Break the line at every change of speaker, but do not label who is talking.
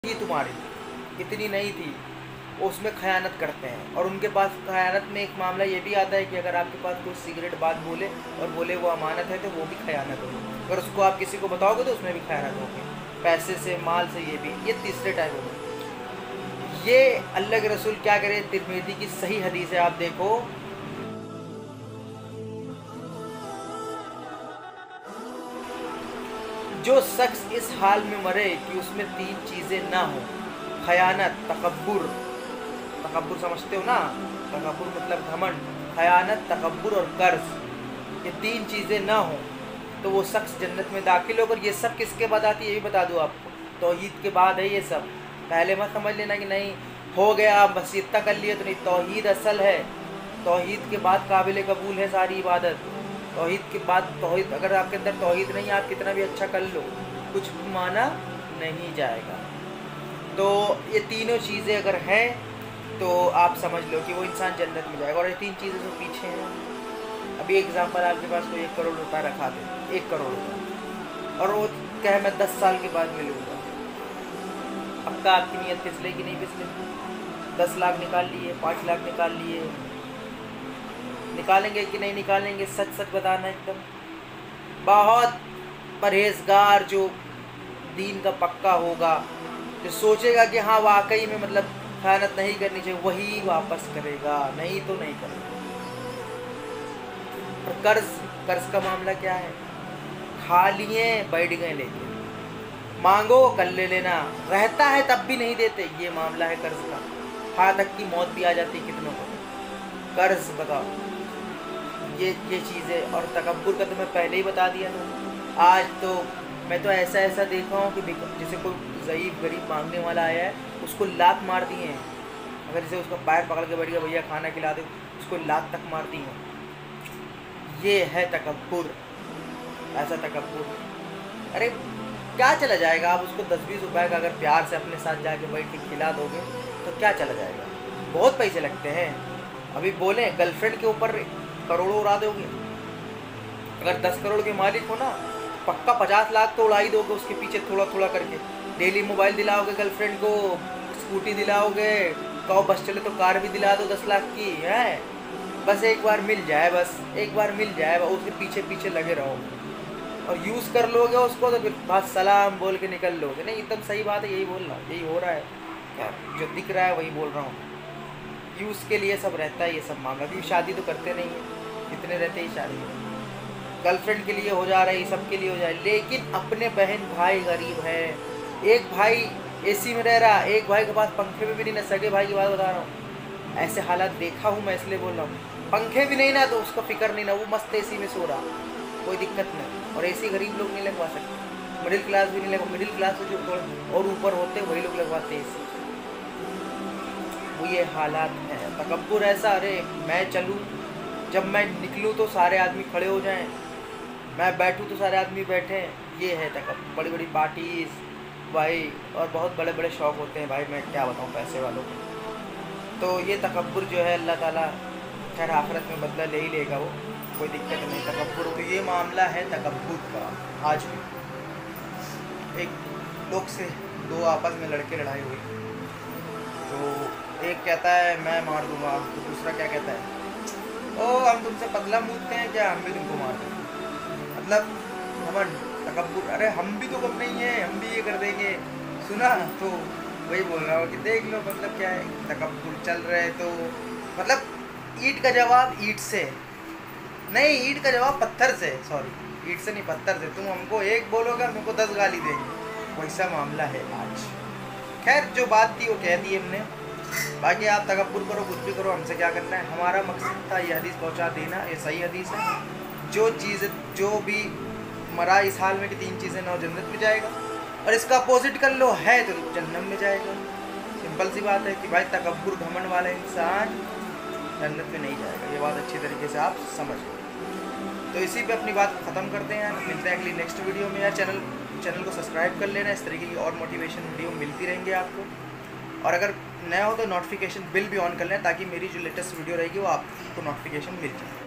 थी तुम्हारी, इतनी नहीं थी, उसमें खयानत करते हैं। और उनके पास खयानत में एक मामला ये भी आता है कि अगर आपके पास कोई सिगरेट बात बोले और बोले वो अमानत है, तो वो भी खयानत होगी। अगर उसको आप किसी को बताओगे तो उसमें भी खयानत होगी, पैसे से, माल से। ये तीसरे टाइप होगा। ये अल्लाह के रसूल क्या करे, तिरमिज़ी की सही हदीस है, आप देखो। जो शख्स इस हाल में मरे कि उसमें 3 चीज़ें ना हो, खयानत, तकब्बुर, तकब्बुर समझते हो ना, तकब्बुर मतलब घमंड, खयानत, तकब्बुर और कर्ज, ये 3 चीज़ें ना हो तो वो शख्स जन्नत में दाखिल होकर। ये सब किसके बाद आती है ये भी बता दूँ आपको, तौहीद के बाद है ये सब। पहले मत समझ लेना कि नहीं हो गया बस इतना कर लिए तो नहीं, तौहीद असल है। तौहीद के बाद काबिल कबूल है सारी इबादत। तौहीद के बाद, तौहीद अगर आपके अंदर तौहीद नहीं, आप कितना भी अच्छा कर लो, कुछ भी माना नहीं जाएगा। तो ये तीनों चीज़ें अगर हैं तो आप समझ लो कि वो इंसान जन्नत में जाएगा। और ये 3 चीज़ें जो पीछे हैं, अभी एग्जाम्पल, आपके पास कोई 1 करोड़ रुपया रखा दे, 1 करोड़ रुपया, और वो कहे मैं 10 साल के बाद मिलूँगा, अब का आपकी नीयत फिसले कि नहीं फिसले? 10 लाख निकाल लिए, 5 लाख निकाल लिए, निकालेंगे कि नहीं निकालेंगे? सच सच बताना एकदम। बहुत परहेजगार जो दीन का पक्का होगा, जो सोचेगा कि हाँ वाकई में मतलब खयानत नहीं करनी चाहिए, वही वापस करेगा, नहीं तो नहीं करेगा। और कर्ज का मामला क्या है? खा लिए बैठ गए लेके, मांगो कल ले लेना, रहता है तब भी नहीं देते, ये मामला है कर्ज का। हाँ तक की मौत भी आ जाती है कितनों को, कर्ज बताओ। ये चीज़ें। और तकब्बुर का तो मैं पहले ही बता दिया था। आज तो मैं तो ऐसा देखा हूँ कि जैसे कोई ज़ईफ़ गरीब मांगने वाला आया है, उसको लात मार दिए हैं। अगर जैसे उसका पैर पकड़ के बैठ गया, भैया खाना खिला दो, उसको लात तक मार दी है। ये है तकब्बुर, ऐसा तकब्बुर। अरे क्या चला जाएगा? आप उसको 10-20 रुपए का अगर प्यार से अपने साथ जाके बैठ के खिला दोगे तो क्या चला जाएगा? बहुत पैसे लगते हैं। अभी बोले गर्लफ्रेंड के ऊपर करोड़ों उड़ा दोगे। अगर 10 करोड़ के मालिक हो ना, पक्का 50 लाख तो उड़ा ही दोगे उसके पीछे थोड़ा थोड़ा करके। डेली मोबाइल दिलाओगे गर्लफ्रेंड को, स्कूटी दिलाओगे, कहो बस चले तो कार भी दिला दो 10 लाख की है। बस एक बार मिल जाए, बस एक बार मिल जाए, उसके पीछे पीछे लगे रहो। और यूज़ कर लोगे उसको तो फिर बस सलाम बोल के निकल लोगे। नहीं एकदम सही बात है, यही बोल रहा हूँ, यही हो रहा है। क्या जो दिख रहा है वही बोल रहा हूँ। यूज़ के लिए सब रहता है ये सब मामला, क्योंकि शादी तो करते नहीं है, इतने रहते ही शादी गर्लफ्रेंड के लिए हो जा रहा है, सबके लिए हो जाए। लेकिन अपने बहन भाई गरीब है, एक भाई एसी में रह रहा, एक भाई के पास पंखे में भी नहीं ना, सगे भाई की बात बता रहा हूँ, ऐसे हालात देखा हूँ मैं, इसलिए बोल रहा हूँ। पंखे भी नहीं ना तो उसको फिक्र नहीं ना, वो मस्त एसी में सो रहा, कोई दिक्कत नहीं। और एसी गरीब लोग नहीं लगवा सकते, मिडिल क्लास भी नहीं लगवा, मिडिल क्लास में जो थोड़े और ऊपर होते वही लोग लगवाते एसी। वो ये हालात हैं। तकब्बुर ऐसा, अरे मैं चलूँ, जब मैं निकलूँ तो सारे आदमी खड़े हो जाएं, मैं बैठूँ तो सारे आदमी बैठें, ये है तकब्बुर। बड़ी बड़ी पार्टीज़ भाई, और बहुत बड़े बड़े शौक़ होते हैं भाई, मैं क्या बताऊँ पैसे वालों को। तो ये तकब्बुर जो है अल्लाह ताला खैर आखिरत में बदला ले ही लेगा, वो कोई दिक्कत नहीं। तकब्बुर तो ये मामला है तकब्बुर का। आज भी एक लोग से 2 आपस में लड़के लड़ाई हुई, तो एक कहता है मैं मार दूंगा, तो दूसरा क्या कहता है, ओ हम तुमसे पतला मूदते हैं क्या, हम भी तुमको मार देंगे। मतलब घमंड, तकब्बुर, अरे हम भी तो कम नहीं है, हम भी ये कर देंगे। सुना तो वही बोल रहा हूँ कि देख लो मतलब क्या है, तकब्बुर चल रहे। तो मतलब ईंट का जवाब ईंट से नहीं, ईंट का जवाब पत्थर से, सॉरी ईंट से नहीं पत्थर से। तुम हमको एक बोलोगे, हम तुमको 10 गाली देंगे, वैसा मामला है आज। खैर जो बात थी वो कह दी हमने, बाकी आप तकब्बुर करो कुछ भी करो, हमसे क्या करना है। हमारा मकसद था ये हदीस पहुंचा देना, ये सही हदीस है। जो चीज़ जो भी मरा इस हाल में कि 3 चीज़ें ना हो जन्नत में जाएगा, और इसका अपोजिट कर लो है तो जन्नत में जाएगा। सिंपल सी बात है कि भाई तकब्बुर घमंड वाला इंसान जन्नत में नहीं जाएगा, ये बात अच्छी तरीके से आप समझ लो। तो इसी पे अपनी बात ख़त्म करते हैं, मिलते हैं अगली नेक्स्ट वीडियो में। यार चैनल को सब्सक्राइब कर लेना, इस तरीके की और मोटिवेशन वीडियो मिलती रहेंगे आपको। और अगर नया हो तो नोटिफिकेशन बिल भी ऑन कर लें, ताकि मेरी जो लेटेस्ट वीडियो रहेगी वो आपको नोटिफिकेशन मिल जाए।